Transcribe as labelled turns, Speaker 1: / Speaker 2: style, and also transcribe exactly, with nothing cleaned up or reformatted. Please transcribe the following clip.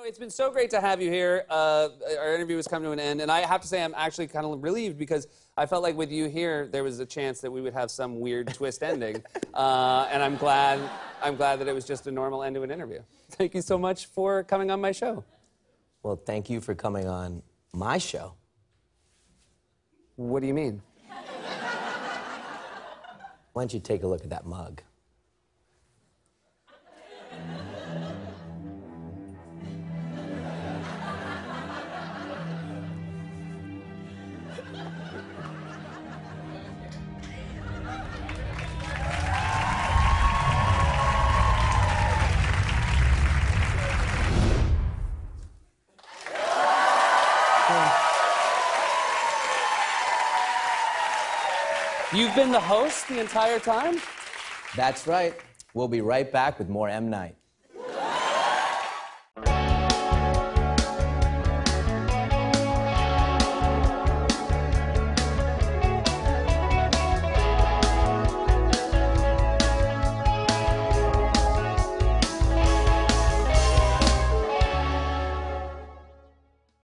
Speaker 1: It's been so great to have you here. Uh, our interview has come to an end, and I have to say I'm actually kind of relieved because I felt like with you here, there was a chance that we would have some weird twist ending, uh, and I'm glad. I'm glad that it was just a normal end to an interview. Thank you so much for coming on my show.
Speaker 2: Well, thank you for coming on my show.
Speaker 1: What do you mean?
Speaker 2: Why don't you take a look at that mug?
Speaker 1: You've been the host the entire time?
Speaker 2: That's right. We'll be right back with more M. Night.